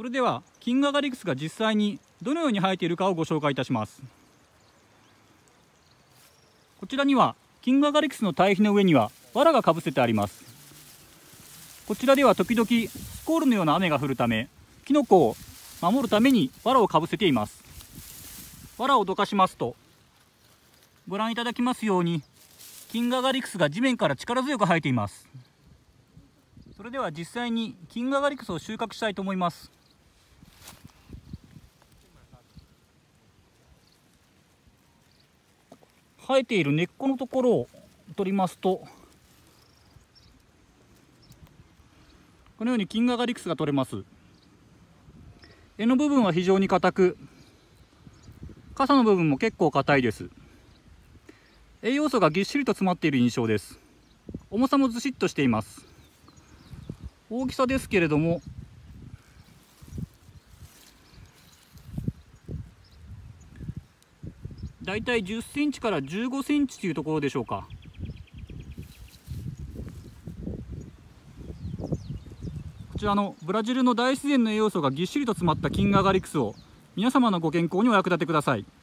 れではキングアガリクスが実際にどのように生えているかをご紹介いたします。こちらにはキングアガリクスの堆肥の上には藁がかぶせてあります。こちらでは時々スコールのような雨が降るため、キノコを守るために藁をかぶせています。藁をどかしますと、ご覧いただきますようにキングアガリクスが地面から力強く生えています。それでは実際にキングアガリクスを収穫したいと思います。生えている根っこのところを取りますと、このようにキングアガリクスが取れます。柄の部分は非常に硬く、傘の部分も結構硬いです。栄養素がぎっしりと詰まっている印象です。重さもずしっとしています。大きさですけれども、だいたい10センチから15センチというところでしょうか。こちらのブラジルの大自然の栄養素がぎっしりと詰まったキングアガリクスを皆様のご健康にお役立てください。